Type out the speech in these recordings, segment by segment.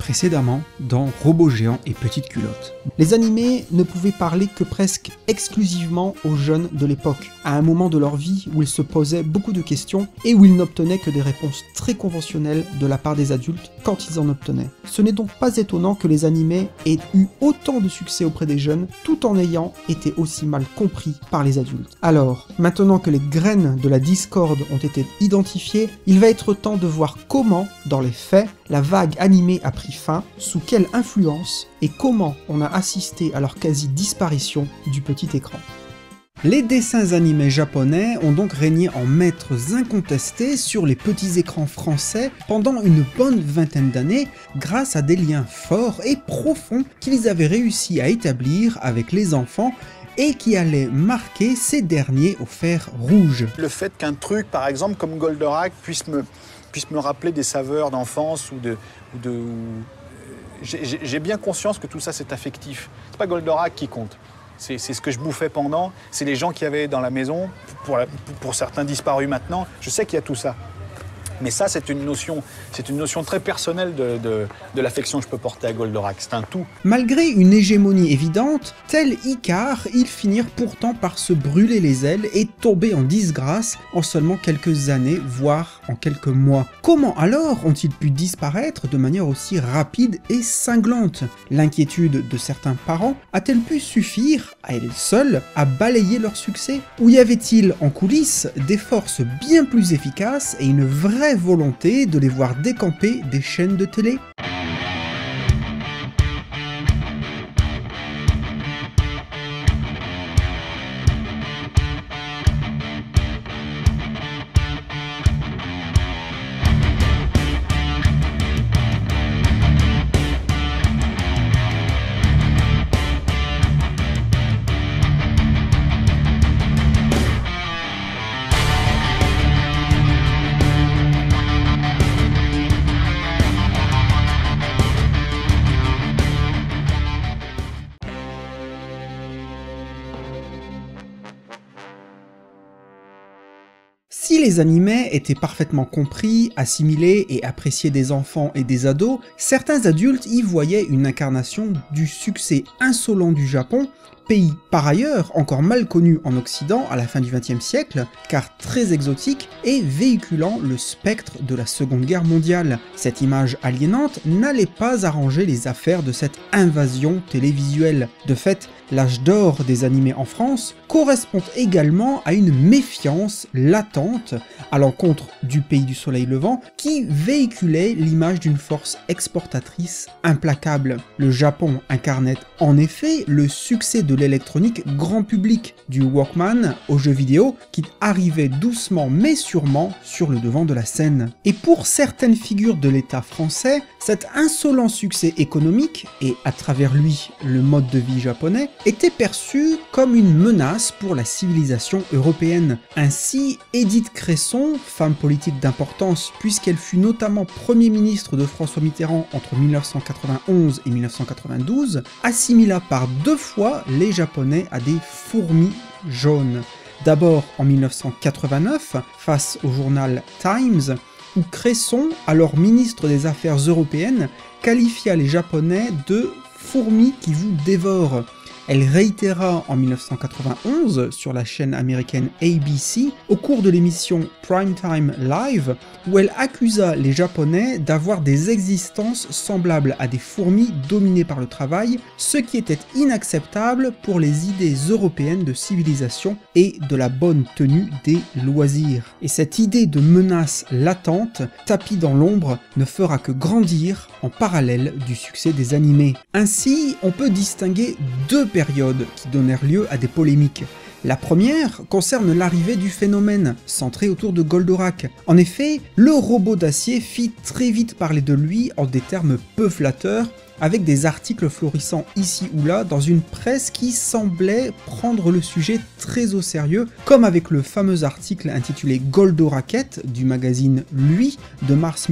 précédemment dans Robots géants et petites culottes. Les animés ne pouvaient parler que presque exclusivement aux jeunes de l'époque, à un moment de leur vie où ils se posaient beaucoup de questions et où ils n'obtenaient que des réponses très conventionnelles de la part des adultes quand ils en obtenaient. Ce n'est donc pas étonnant que les animés aient eu autant de succès auprès des jeunes, tout en ayant été aussi mal compris par les adultes. Alors, maintenant que les graines de la discorde ont été identifiées, il va être temps de voir comment, dans les faits, la vague animée a pris fin, sous quelle influence, et comment on a assisté à leur quasi-disparition du petit écran. Les dessins animés japonais ont donc régné en maîtres incontestés sur les petits écrans français pendant une bonne vingtaine d'années grâce à des liens forts et profonds qu'ils avaient réussi à établir avec les enfants et qui allaient marquer ces derniers au fer rouge. Le fait qu'un truc, par exemple, comme Goldorak, puisse me rappeler des saveurs d'enfance j'ai bien conscience que tout ça c'est affectif. C'est pas Goldorak qui compte. C'est ce que je bouffais pendant, c'est les gens qu'il y avait dans la maison, pour certains disparus maintenant. Je sais qu'il y a tout ça. Mais ça, c'est une notion très personnelle de l'affection que je peux porter à Goldorak. C'est un tout. Malgré une hégémonie évidente, tel Icare, ils finirent pourtant par se brûler les ailes et tomber en disgrâce en seulement quelques années, voire en quelques mois. Comment alors ont-ils pu disparaître de manière aussi rapide et cinglante? L'inquiétude de certains parents a-t-elle pu suffire, à elle seule, à balayer leur succès? Ou y avait-il en coulisses des forces bien plus efficaces et une vraie volonté de les voir décamper des chaînes de télé? Si les animés étaient parfaitement compris, assimilés et appréciés des enfants et des ados, certains adultes y voyaient une incarnation du succès insolent du Japon, pays par ailleurs encore mal connu en Occident à la fin du XXe siècle, car très exotique et véhiculant le spectre de la Seconde Guerre mondiale. Cette image aliénante n'allait pas arranger les affaires de cette invasion télévisuelle. De fait, l'âge d'or des animés en France correspond également à une méfiance latente à l'encontre du pays du soleil levant qui véhiculait l'image d'une force exportatrice implacable. Le Japon incarnait en effet le succès de l'électronique grand public, du Walkman aux jeux vidéo qui arrivait doucement mais sûrement sur le devant de la scène. Et pour certaines figures de l'État français, cet insolent succès économique, et à travers lui le mode de vie japonais, était perçu comme une menace pour la civilisation européenne. Ainsi, Édith Cresson, femme politique d'importance puisqu'elle fut notamment Premier ministre de François Mitterrand entre 1991 et 1992, assimila par 2 fois les Japonais à des fourmis jaunes. D'abord en 1989, face au journal Times, où Cresson, alors ministre des Affaires européennes, qualifia les Japonais de « fourmis qui vous dévorent ». Elle réitéra en 1991 sur la chaîne américaine ABC au cours de l'émission Primetime Live où elle accusa les Japonais d'avoir des existences semblables à des fourmis dominées par le travail, ce qui était inacceptable pour les idées européennes de civilisation et de la bonne tenue des loisirs. Et cette idée de menace latente, tapie dans l'ombre, ne fera que grandir en parallèle du succès des animés. Ainsi, on peut distinguer 2 périodes qui donnèrent lieu à des polémiques. La première concerne l'arrivée du phénomène, centré autour de Goldorak. En effet, le robot d'acier fit très vite parler de lui en des termes peu flatteurs, avec des articles florissant ici ou là dans une presse qui semblait prendre le sujet très au sérieux, comme avec le fameux article intitulé Goldorak du magazine Lui de mars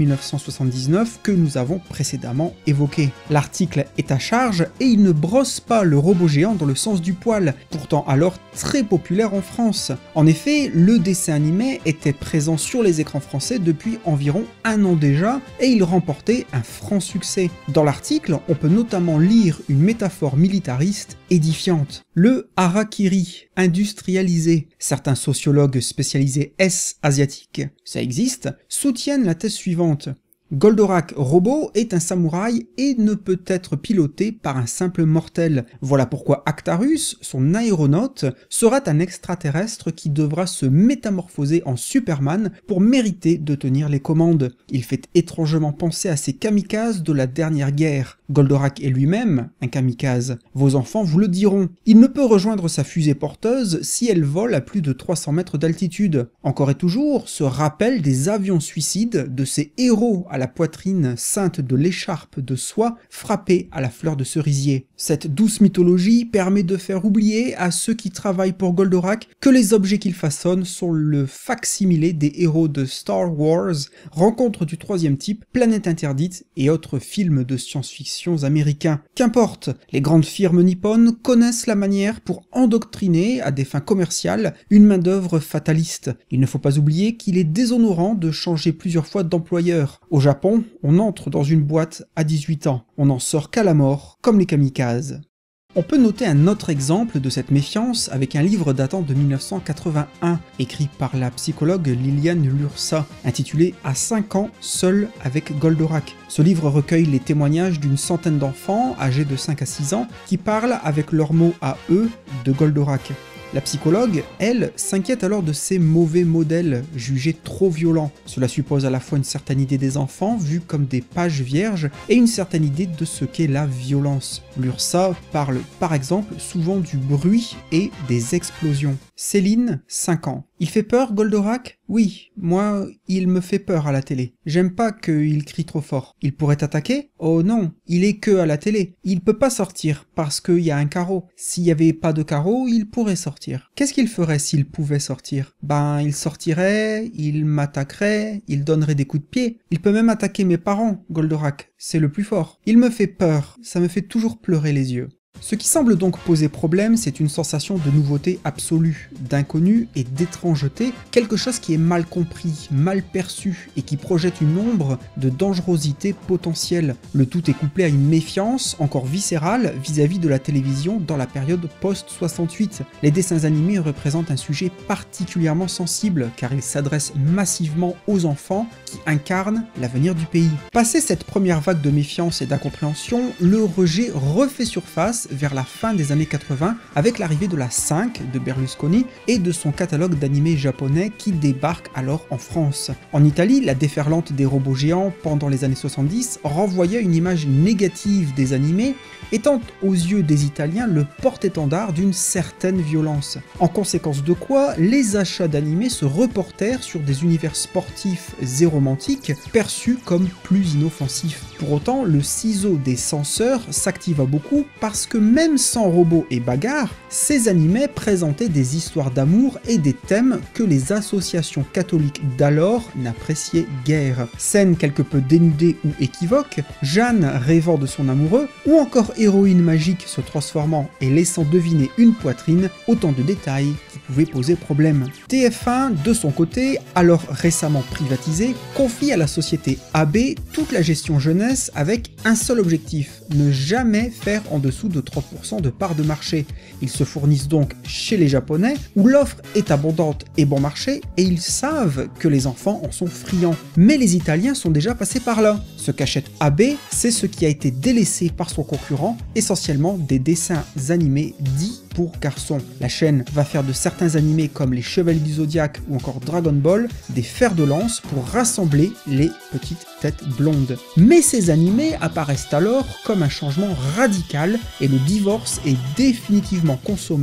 1979 que nous avons précédemment évoqué. L'article est à charge et il ne brosse pas le robot géant dans le sens du poil, pourtant alors très populaire en France. En effet, le dessin animé était présent sur les écrans français depuis environ un an déjà et il remportait un franc succès. Dans l'article, on peut notamment lire une métaphore militariste édifiante. Le harakiri, industrialisé. Certains sociologues spécialisés asiatiques, ça existe, soutiennent la thèse suivante. Goldorak robot est un samouraï et ne peut être piloté par un simple mortel. Voilà pourquoi Actarus, son aéronaute, sera un extraterrestre qui devra se métamorphoser en Superman pour mériter de tenir les commandes. Il fait étrangement penser à ces kamikazes de la dernière guerre. Goldorak est lui-même un kamikaze. Vos enfants vous le diront. Il ne peut rejoindre sa fusée porteuse si elle vole à plus de 300 mètres d'altitude. Encore et toujours, ce rappel des avions suicides de ces héros à la poitrine ceinte de l'écharpe de soie frappée à la fleur de cerisier. Cette douce mythologie permet de faire oublier à ceux qui travaillent pour Goldorak que les objets qu'il façonne sont le fac-similé des héros de Star Wars, Rencontre du troisième type, Planète interdite et autres films de science-fiction américains. Qu'importe, les grandes firmes nippones connaissent la manière pour endoctriner à des fins commerciales une main-d'œuvre fataliste. Il ne faut pas oublier qu'il est déshonorant de changer plusieurs fois d'employeur. Au Japon, on entre dans une boîte à 18 ans. On n'en sort qu'à la mort, comme les kamikazes. On peut noter un autre exemple de cette méfiance avec un livre datant de 1981, écrit par la psychologue Liliane Lursa, intitulé « À 5 ans, seul avec Goldorak ». Ce livre recueille les témoignages d'une centaine d'enfants âgés de 5 à 6 ans qui parlent avec leurs mots à eux de Goldorak. La psychologue, elle, s'inquiète alors de ces mauvais modèles jugés trop violents. Cela suppose à la fois une certaine idée des enfants, vus comme des pages vierges, et une certaine idée de ce qu'est la violence. L'URSA parle par exemple souvent du bruit et des explosions. Céline, 5 ans. Il fait peur, Goldorak ? Oui, moi, il me fait peur à la télé. J'aime pas qu'il crie trop fort. Il pourrait t'attaquer ? Oh non, il est que à la télé. Il peut pas sortir parce qu'il y a un carreau. S'il y avait pas de carreau, il pourrait sortir. Qu'est-ce qu'il ferait s'il pouvait sortir ? Ben, il sortirait, il m'attaquerait, il donnerait des coups de pied. Il peut même attaquer mes parents, Goldorak. C'est le plus fort. Il me fait peur. Ça me fait toujours pleurer les yeux. Ce qui semble donc poser problème, c'est une sensation de nouveauté absolue, d'inconnu et d'étrangeté, quelque chose qui est mal compris, mal perçu et qui projette une ombre de dangerosité potentielle. Le tout est couplé à une méfiance encore viscérale vis-à-vis de la télévision dans la période post-68. Les dessins animés représentent un sujet particulièrement sensible car ils s'adressent massivement aux enfants qui incarnent l'avenir du pays. Passé cette première vague de méfiance et d'incompréhension, le rejet refait surface vers la fin des années 80 avec l'arrivée de la 5 de Berlusconi et de son catalogue d'animés japonais qui débarque alors en France. En Italie, la déferlante des robots géants pendant les années 70 renvoyait une image négative des animés, étant aux yeux des Italiens le porte-étendard d'une certaine violence. En conséquence de quoi, les achats d'animés se reportèrent sur des univers sportifs et romantiques perçus comme plus inoffensifs. Pour autant, le ciseau des censeurs s'activa beaucoup parce que même sans robots et bagarres, ces animés présentaient des histoires d'amour et des thèmes que les associations catholiques d'alors n'appréciaient guère. Scènes quelque peu dénudées ou équivoques, Jeanne rêvant de son amoureux, ou encore héroïne magique se transformant et laissant deviner une poitrine, autant de détails qui pouvaient poser problème. TF1, de son côté, alors récemment privatisé, confie à la société AB toute la gestion jeunesse avec un seul objectif, ne jamais faire en dessous de 30% de part de marché. Ils se fournissent donc chez les Japonais, où l'offre est abondante et bon marché, et ils savent que les enfants en sont friands. Mais les Italiens sont déjà passés par là. Ce qu'achète AB, c'est ce qui a été délaissé par son concurrent, essentiellement des dessins animés dits pour garçons. La chaîne va faire de certains animés comme les Chevaliers du Zodiaque ou encore Dragon Ball des fers de lance pour rassembler les petites têtes blondes. Mais ces animés apparaissent alors comme un changement radical et le divorce est définitivement consommé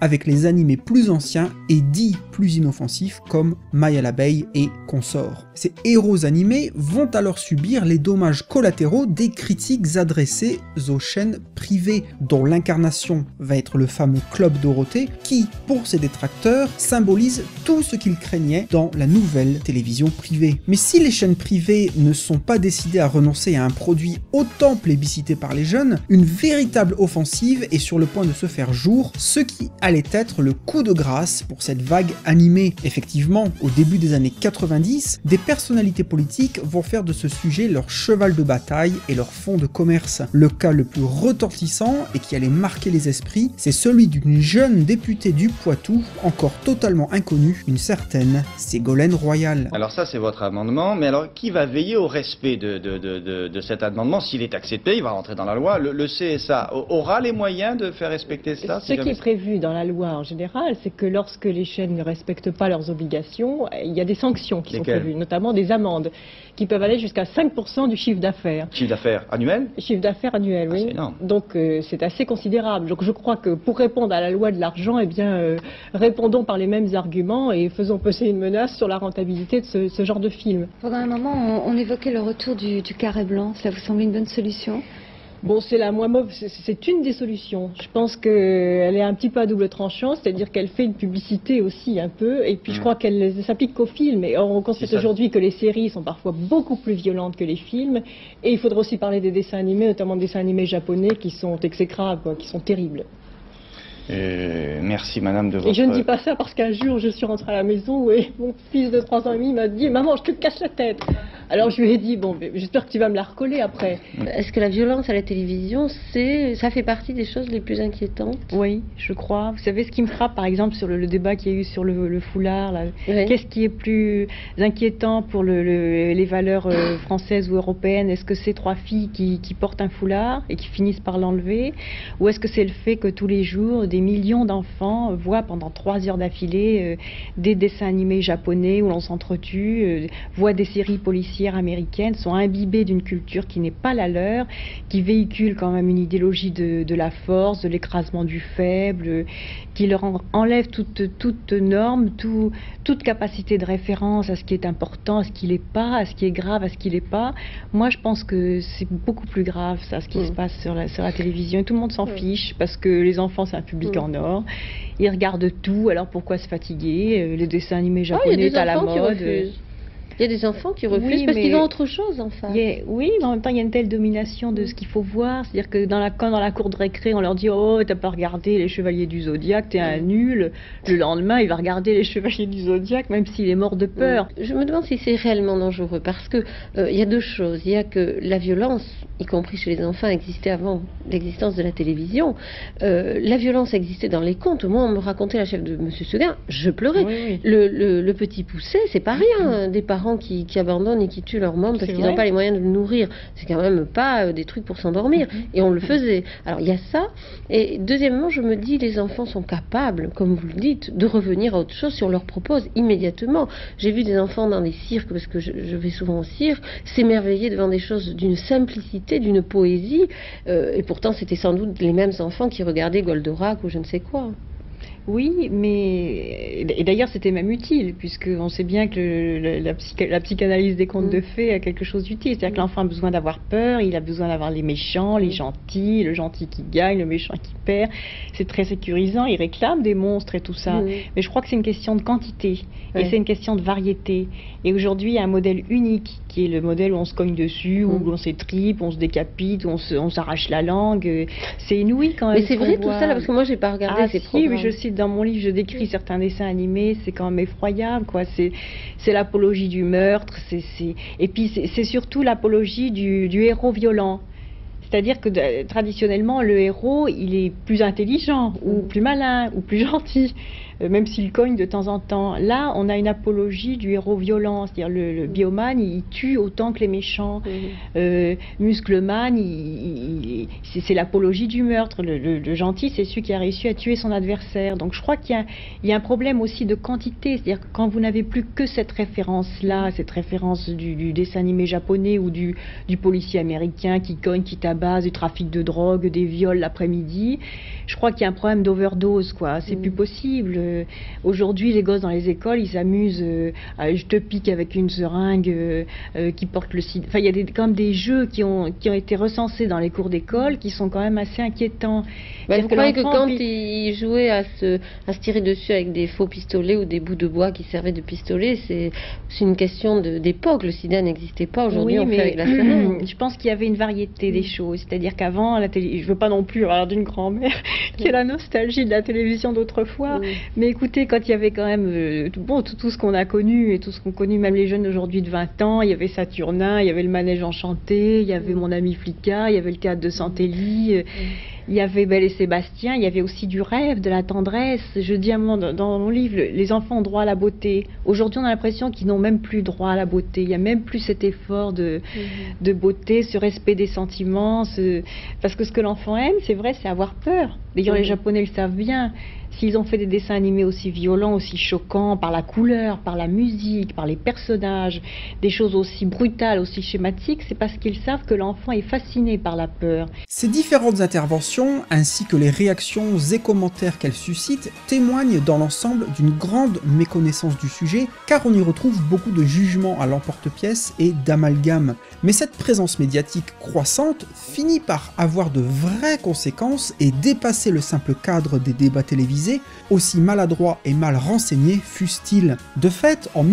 avec les animés plus anciens et dits plus inoffensifs comme Maya l'abeille et consorts. Ces héros animés vont alors subir les dommages collatéraux des critiques adressées aux chaînes privées, dont l'incarnation va être le fameux Club Dorothée, qui, pour ses détracteurs, symbolise tout ce qu'ils craignaient dans la nouvelle télévision privée. Mais si les chaînes privées ne sont pas décidées à renoncer à un produit autant plébiscité par les jeunes, une véritable offensive est sur le point de se faire jour, ce qui allait être le coup de grâce pour cette vague animée. Effectivement, au début des années 90, des personnalités politiques vont faire de ce sujet leur cheval de bataille et leur fond de commerce. Le cas le plus retentissant et qui allait marquer les esprits, c'est celui d'une jeune députée du Poitou, encore totalement inconnue, une certaine Ségolène Royal. Alors ça c'est votre amendement, mais alors qui va veiller au respect de cet amendement s'il est accepté, il va rentrer dans la loi, le CSA aura les moyens de faire respecter cela? Ce qui est prévu dans la loi en général, c'est que lorsque les chaînes ne respectent pas leurs obligations, il y a des sanctions qui sont prévues, notamment des amendes, qui peuvent aller jusqu'à 5% du chiffre d'affaires. Chiffre d'affaires annuel? Chiffre d'affaires annuel, oui. Donc c'est assez considérable. Donc je crois que pour répondre à la loi de l'argent, eh bien, répondons par les mêmes arguments et faisons peser une menace sur la rentabilité de ce genre de film. Pendant un moment, on évoquait le retour du carré blanc. Cela vous semble une bonne solution? Bon, c'est la moins mauvaise, c'est une des solutions. Je pense qu'elle est un petit peu à double tranchant, c'est-à-dire qu'elle fait une publicité aussi un peu, et puis je crois qu'elle s'applique qu'aux films. Et on constate aujourd'hui que les séries sont parfois beaucoup plus violentes que les films, et il faudra aussi parler des dessins animés, notamment des dessins animés japonais qui sont exécrables, quoi, qui sont terribles. Merci madame de votre... Et je ne dis pas ça parce qu'un jour je suis rentrée à la maison et mon fils de 3 ans et demi m'a dit « Maman, je te casse la tête !» Alors je lui ai dit « Bon, j'espère que tu vas me la recoller après. » Est-ce que la violence à la télévision, ça fait partie des choses les plus inquiétantes? Oui, je crois. Vous savez ce qui me frappe par exemple sur le débat qu'il y a eu sur le foulard là. Oui. Qu'est-ce qui est plus inquiétant pour les valeurs françaises ou européennes? Est-ce que c'est 3 filles qui portent un foulard et qui finissent par l'enlever? Ou est-ce que c'est le fait que tous les jours des millions d'enfants voient pendant 3 heures d'affilée des dessins animés japonais où l'on s'entretue, voient des séries policières américaines, sont imbibés d'une culture qui n'est pas la leur, qui véhicule quand même une idéologie de la force, de l'écrasement du faible, qui leur enlève toute norme, toute capacité de référence à ce qui est important, à ce qui l'est pas, à ce qui est grave, à ce qui l'est pas. Moi, je pense que c'est beaucoup plus grave, ça, ce qui se passe sur la télévision. Et tout le monde s'en fiche, parce que les enfants, c'est un public en or. Ils regardent tout, alors pourquoi se fatiguer? Les dessins animés japonais est à la mode. Il y a des enfants qui refusent parce qu'ils ont autre chose en fait. Oui, mais en même temps, il y a une telle domination de ce qu'il faut voir. C'est-à-dire que quand dans la cour de récré, on leur dit « Oh, t'as pas regardé les Chevaliers du Zodiaque, t'es un nul », le lendemain, il va regarder les Chevaliers du Zodiaque, même s'il est mort de peur. Je me demande si c'est réellement dangereux, parce que il y a 2 choses. Il y a que la violence, y compris chez les enfants, existait avant l'existence de la télévision. La violence existait dans les contes. Moi, on me racontait la chef de Monsieur Seguin, je pleurais. Oui. Le petit Poucet, c'est pas rien. Des parents qui abandonnent et qui tuent leur môme parce qu'ils n'ont pas les moyens de le nourrir. C'est quand même pas des trucs pour s'endormir. Et on le faisait. Alors il y a ça. Et deuxièmement, je me dis, les enfants sont capables, comme vous le dites, de revenir à autre chose si on leur propose immédiatement. J'ai vu des enfants dans des cirques, parce que je vais souvent au cirque, s'émerveiller devant des choses d'une simplicité, d'une poésie. Et pourtant, c'était sans doute les mêmes enfants qui regardaient Goldorak ou je ne sais quoi. Oui, mais et d'ailleurs c'était même utile, puisqu'on sait bien que la psychanalyse des contes de fées a quelque chose d'utile. C'est-à-dire que l'enfant a besoin d'avoir peur, il a besoin d'avoir les méchants, les gentils, le gentil qui gagne, le méchant qui perd. C'est très sécurisant, il réclame des monstres et tout ça. Mais je crois que c'est une question de quantité, et c'est une question de variété. Et aujourd'hui, il y a un modèle unique, qui est le modèle où on se cogne dessus, où on s'étripe, on se décapite, où on s'arrache la langue. C'est inouï quand même. Mais c'est vrai tout ça là, parce que moi j'ai pas regardé ces programmes. Oui, je cite dans mon livre, je décris certains dessins animés, c'est quand même effroyable, quoi. C'est l'apologie du meurtre, et puis c'est surtout l'apologie du héros violent. C'est-à-dire que traditionnellement, le héros, il est plus intelligent, ou plus malin, ou plus gentil. même s'il cogne de temps en temps. Là, on a une apologie du héros violent, c'est-à-dire le biomane, il tue autant que les méchants. Muscleman, c'est l'apologie du meurtre. Le gentil, c'est celui qui a réussi à tuer son adversaire. Donc je crois qu'il y a un problème aussi de quantité, c'est-à-dire que quand vous n'avez plus que cette référence-là, cette référence du dessin animé japonais ou du policier américain qui cogne, qui tabasse, du trafic de drogue, des viols l'après-midi, je crois qu'il y a un problème d'overdose, quoi. C'est plus possible. Aujourd'hui, les gosses dans les écoles, ils s'amusent à je te pique avec une seringue qui porte le sida. Enfin, il y a quand même des jeux qui ont été recensés dans les cours d'école qui sont quand même assez inquiétants. Vous croyez que quand ils jouaient à se tirer dessus avec des faux pistolets ou des bouts de bois qui servaient de pistolets, c'est une question d'époque. Le sida n'existait pas. Aujourd'hui, on fait avec la seringue. Je pense qu'il y avait une variété des choses. C'est-à-dire qu'avant, la télé, je veux pas non plus avoir d'une grand-mère qui a la nostalgie de la télévision d'autrefois. Mais écoutez, quand il y avait quand même tout ce qu'on a connu et tout ce qu'ont connu même les jeunes d'aujourd'hui de 20 ans, il y avait Saturnin, il y avait le Manège Enchanté, il y avait Mon ami Flicka, il y avait le théâtre de Santelli. Il y avait Belle et Sébastien, il y avait aussi du rêve, de la tendresse. Je dis à un moment dans mon livre, les enfants ont droit à la beauté. Aujourd'hui, on a l'impression qu'ils n'ont même plus droit à la beauté. Il n'y a même plus cet effort de beauté, ce respect des sentiments. Parce que ce que l'enfant aime, c'est vrai, c'est avoir peur. D'ailleurs, les Japonais le savent bien. S'ils ont fait des dessins animés aussi violents, aussi choquants, par la couleur, par la musique, par les personnages, des choses aussi brutales, aussi schématiques, c'est parce qu'ils savent que l'enfant est fasciné par la peur. Ces différentes interventions, ainsi que les réactions et commentaires qu'elles suscitent, témoignent dans l'ensemble d'une grande méconnaissance du sujet, car on y retrouve beaucoup de jugements à l'emporte-pièce et d'amalgames. Mais cette présence médiatique croissante finit par avoir de vraies conséquences et dépasser le simple cadre des débats télévisés, aussi maladroits et mal renseignés fussent-ils. De fait, en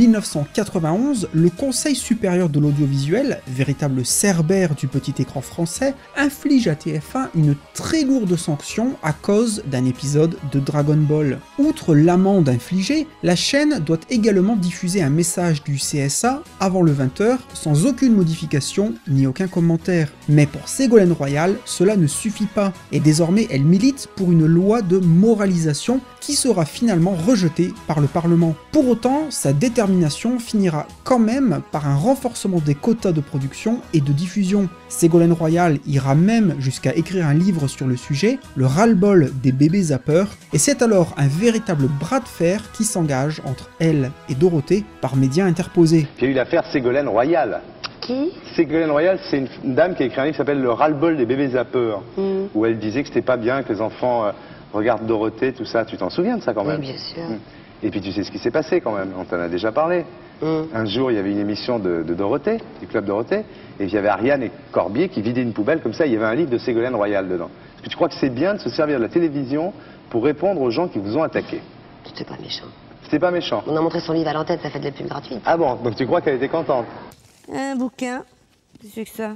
1991, le Conseil supérieur de l'audiovisuel, véritable cerbère du petit écran français, inflige à TF1 une très lourde sanction à cause d'un épisode de Dragon Ball. Outre l'amende infligée, la chaîne doit également diffuser un message du CSA avant le 20h sans aucune modification ni aucun commentaire. Mais pour Ségolène Royal, cela ne suffit pas, et désormais elle milite pour une loi de moralisation qui sera finalement rejetée par le Parlement. Pour autant, sa détermination finira quand même par un renforcement des quotas de production et de diffusion. Ségolène Royal ira même jusqu'à écrire un livre sur le sujet, le ras-le-bol des bébés zappeurs, et c'est alors un véritable bras de fer qui s'engage entre elle et Dorothée par médias interposés. Il y a eu l'affaire Ségolène Royal. Qui? Ségolène Royal, c'est une dame qui a écrit un livre qui s'appelle Le ras-le-bol des bébés zappeurs, où elle disait que c'était pas bien que les enfants regardent Dorothée, tout ça. Tu t'en souviens de ça quand même? Oui, bien sûr. Et puis tu sais ce qui s'est passé quand même, on t'en a déjà parlé. Un jour, il y avait une émission de Dorothée, du Club Dorothée, et il y avait Ariane et Corbier qui vidaient une poubelle comme ça, il y avait un livre de Ségolène Royal dedans. Est-ce que tu crois que c'est bien de se servir de la télévision pour répondre aux gens qui vous ont attaqué? C'était pas méchant. C'était pas méchant? On a montré son livre à l'antenne, ça fait de la pub gratuite. Ah bon, donc tu crois qu'elle était contente? Un bouquin, c'est que ça.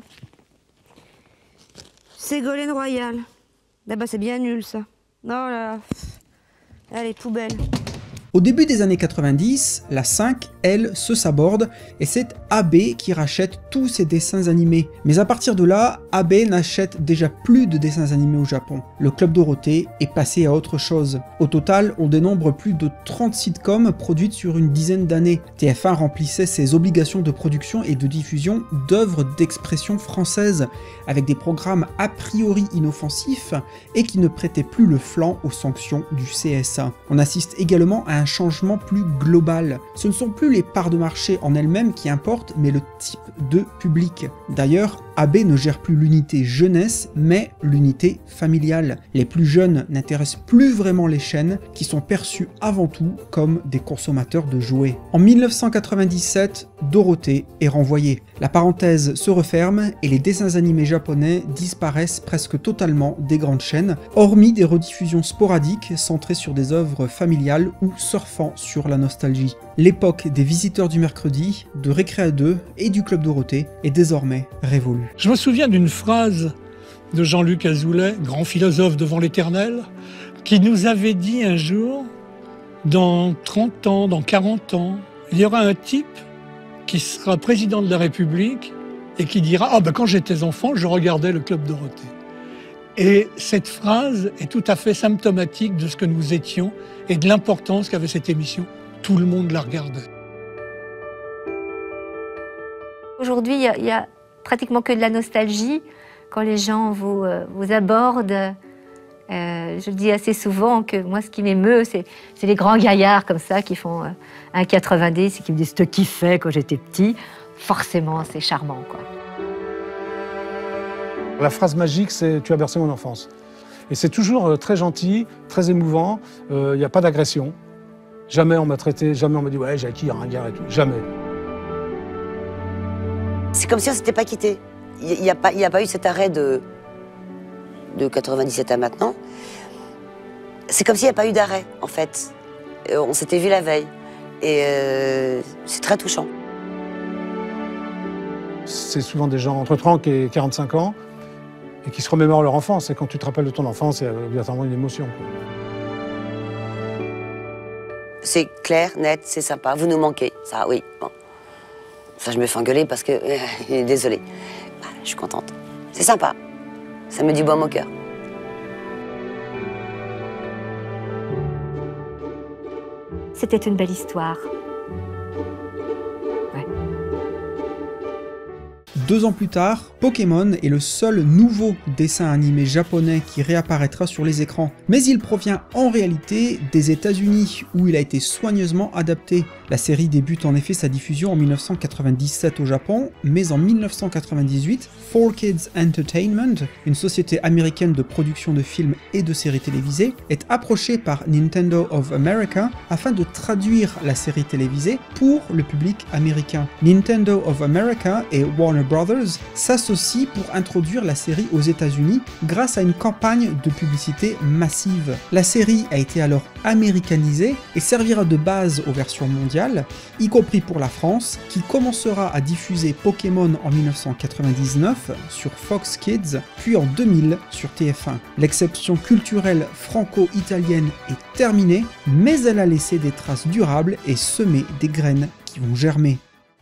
Ségolène Royal. Là-bas, c'est bien nul, ça. Oh là, allez, poubelle. Au début des années 90, la 5, elle, se saborde et c'est AB qui rachète tous ses dessins animés. Mais à partir de là, AB n'achète déjà plus de dessins animés au Japon. Le Club Dorothée est passé à autre chose. Au total, on dénombre plus de 30 sitcoms produites sur une dizaine d'années. TF1 remplissait ses obligations de production et de diffusion d'œuvres d'expression française, avec des programmes a priori inoffensifs et qui ne prêtaient plus le flanc aux sanctions du CSA. On assiste également à un changement plus global. Ce ne sont plus les parts de marché en elles-mêmes qui importent, mais le type de public. D'ailleurs, AB ne gère plus l'unité jeunesse, mais l'unité familiale. Les plus jeunes n'intéressent plus vraiment les chaînes, qui sont perçues avant tout comme des consommateurs de jouets. En 1997, Dorothée est renvoyée. La parenthèse se referme et les dessins animés japonais disparaissent presque totalement des grandes chaînes, hormis des rediffusions sporadiques centrées sur des œuvres familiales ou surfant sur la nostalgie. L'époque des visiteurs du mercredi, de Récréa 2 et du Club Dorothée est désormais révolue. Je me souviens d'une phrase de Jean-Luc Azoulay, grand philosophe devant l'éternel, qui nous avait dit un jour, dans 30 ans, dans 40 ans, il y aura un type qui sera président de la République et qui dira « Ah ben quand j'étais enfant, je regardais le Club Dorothée ». Et cette phrase est tout à fait symptomatique de ce que nous étions et de l'importance qu'avait cette émission. Tout le monde la regardait. Aujourd'hui, il y a pratiquement que de la nostalgie quand les gens vous abordent. Je dis assez souvent que moi, ce qui m'émeut, c'est les grands gaillards comme ça qui font 1,90 et qui me disent « ce que kiffais quand j'étais petit ». Forcément, c'est charmant, quoi. La phrase magique, c'est « tu as bercé mon enfance ». Et c'est toujours très gentil, très émouvant, il n'y a pas d'agression. Jamais on m'a traité, jamais on m'a dit « ouais, Jackie, ringard et tout », jamais. C'est comme si on ne s'était pas quitté. Il n'y a pas eu cet arrêt de 97 à maintenant. C'est comme s'il n'y a pas eu d'arrêt, en fait. On s'était vu la veille. Et c'est très touchant. C'est souvent des gens entre 30 et 45 ans et qui se remémorent leur enfance. Et quand tu te rappelles de ton enfance, c'est obligatoirement une émotion. C'est clair, net, c'est sympa. Vous nous manquez, ça, oui. Bon. Ça, je me fais engueuler parce que... désolée. Je suis contente. C'est sympa. Ça me dit baume au cœur. C'était une belle histoire. 2 ans plus tard, Pokémon est le seul nouveau dessin animé japonais qui réapparaîtra sur les écrans. Mais il provient en réalité des États-Unis, où il a été soigneusement adapté. La série débute en effet sa diffusion en 1997 au Japon, mais en 1998, 4Kids Entertainment, une société américaine de production de films et de séries télévisées, est approchée par Nintendo of America afin de traduire la série télévisée pour le public américain. Nintendo of America et Warner Brothers s'associent pour introduire la série aux États-Unis grâce à une campagne de publicité massive. La série a été alors américanisée et servira de base aux versions mondiales, y compris pour la France, qui commencera à diffuser Pokémon en 1999 sur Fox Kids, puis en 2000 sur TF1. L'exception culturelle franco-italienne est terminée, mais elle a laissé des traces durables et semé des graines qui vont germer.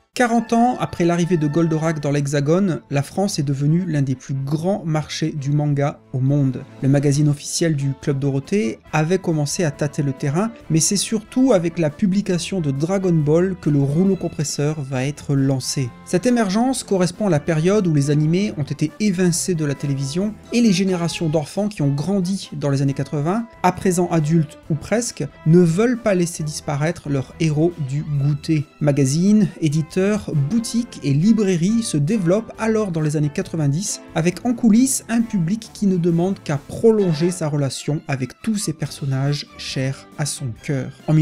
40 ans après l'arrivée de Goldorak dans l'Hexagone, la France est devenue l'un des plus grands marchés du manga au monde. Le magazine officiel du Club Dorothée avait commencé à tâter le terrain, mais c'est surtout avec la publication de Dragon Ball que le rouleau compresseur va être lancé. Cette émergence correspond à la période où les animés ont été évincés de la télévision et les générations d'enfants qui ont grandi dans les années 80, à présent adultes ou presque, ne veulent pas laisser disparaître leurs héros du goûter. Magazines, éditeurs, boutiques et librairies se développent alors dans les années 90 avec en coulisses un public qui ne demande qu'à prolonger sa relation avec tous ces personnages chers à son cœur. En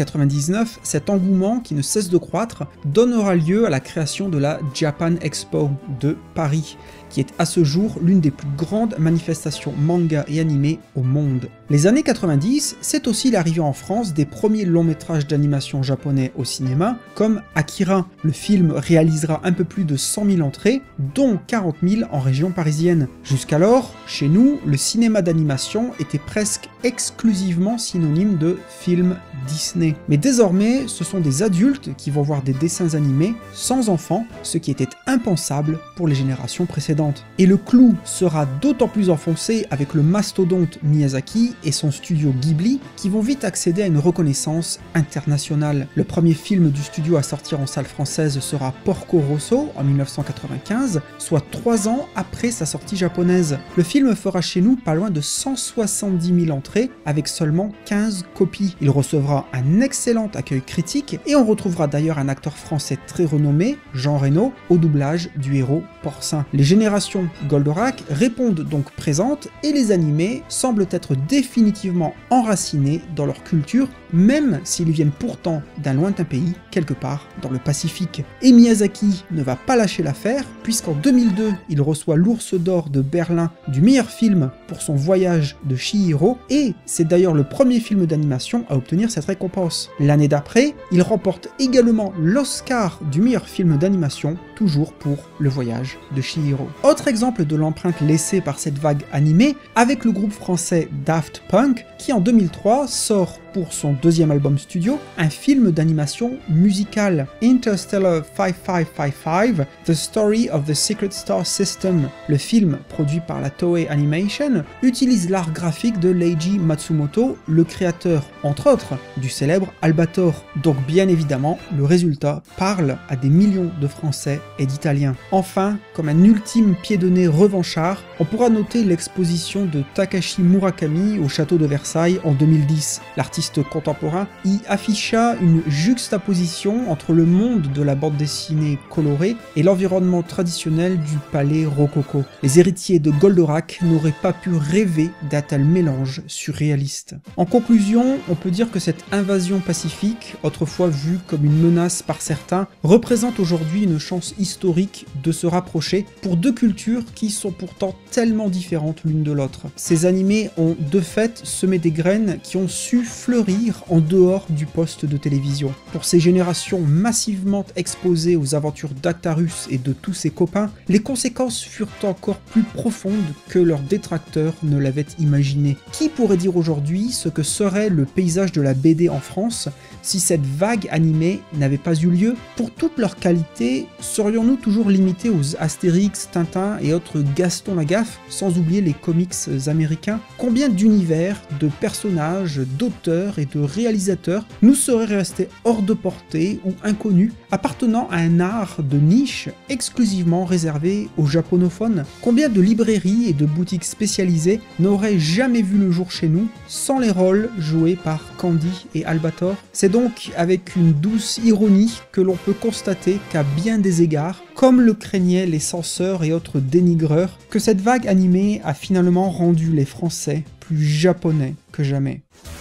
1999, cet engouement qui ne cesse de croître donnera lieu à la création de la Japan Expo de Paris, qui est à ce jour l'une des plus grandes manifestations manga et animés au monde. Les années 90, c'est aussi l'arrivée en France des premiers longs métrages d'animation japonais au cinéma, comme Akira. Le film réalisera un peu plus de 100 000 entrées, dont 40 000 en région parisienne. Jusqu'alors, chez nous, le cinéma d'animation était presque exclusivement synonyme de film Disney. Mais désormais, ce sont des adultes qui vont voir des dessins animés sans enfants, ce qui était impensable pour les générations précédentes. Et le clou sera d'autant plus enfoncé avec le mastodonte Miyazaki et son studio Ghibli, qui vont vite accéder à une reconnaissance internationale. Le premier film du studio à sortir en salle française sera Porco Rosso en 1995, soit 3 ans après sa sortie japonaise. Le film fera chez nous pas loin de 170 000 entrées avec seulement 15 copies. Il recevra un excellent accueil critique et on retrouvera d'ailleurs un acteur français très renommé, Jean Reno, au doublage du héros porcin. Les générations Goldorak répondent donc présentes et les animés semblent être définitivement enracinés dans leur culture, même s'ils viennent pourtant d'un lointain pays, quelque part dans le Pacifique. Et Miyazaki ne va pas lâcher l'affaire, puisqu'en 2002, il reçoit l'Ours d'Or de Berlin du meilleur film pour son voyage de Chihiro, et c'est d'ailleurs le premier film d'animation à obtenir cette récompense. L'année d'après, il remporte également l'Oscar du meilleur film d'animation, toujours pour le voyage de Chihiro. Autre exemple de l'empreinte laissée par cette vague animée, avec le groupe français Daft Punk, qui en 2003 sort pour son deuxième album studio, un film d'animation musicale, Interstellar 5555, The Story of the Secret Star System. Le film, produit par la Toei Animation, utilise l'art graphique de Leiji Matsumoto, le créateur, entre autres, du célèbre Albator. Donc bien évidemment, le résultat parle à des millions de Français et d'Italiens. Enfin, comme un ultime pied de nez revanchard, on pourra noter l'exposition de Takashi Murakami au château de Versailles en 2010. L'artiste contemporain y afficha une juxtaposition entre le monde de la bande dessinée colorée et l'environnement traditionnel du palais rococo. Les héritiers de Goldorak n'auraient pas pu rêver d'un tel mélange surréaliste. En conclusion, on peut dire que cette invasion pacifique, autrefois vue comme une menace par certains, représente aujourd'hui une chance historique de se rapprocher pour deux cultures qui sont pourtant tellement différentes l'une de l'autre. Ces animés ont de fait semé des graines qui ont su fleurir en dehors du poste de télévision. Pour ces générations massivement exposées aux aventures d'Actarus et de tous ses copains, les conséquences furent encore plus profondes que leurs détracteurs ne l'avaient imaginé. Qui pourrait dire aujourd'hui ce que serait le paysage de la BD en France si cette vague animée n'avait pas eu lieu? Pour toute leur qualité, serions-nous toujours limités aux Astérix, Tintin et autres Gaston Lagaffe, sans oublier les comics américains? Combien d'univers, de personnages, d'auteurs et de réalisateurs nous seraient restés hors de portée ou inconnus, appartenant à un art de niche exclusivement réservé aux japonophones? Combien de librairies et de boutiques spécialisées n'auraient jamais vu le jour chez nous sans les rôles joués par Candy et Albator? C'est donc avec une douce ironie que l'on peut constater qu'à bien des égards, comme le craignaient les censeurs et autres dénigreurs, que cette vague animée a finalement rendu les Français plus japonais que jamais.